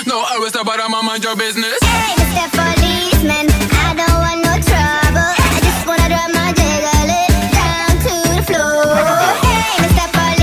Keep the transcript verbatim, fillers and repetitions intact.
No, I was about to mind your business. Hey, Mister Policeman.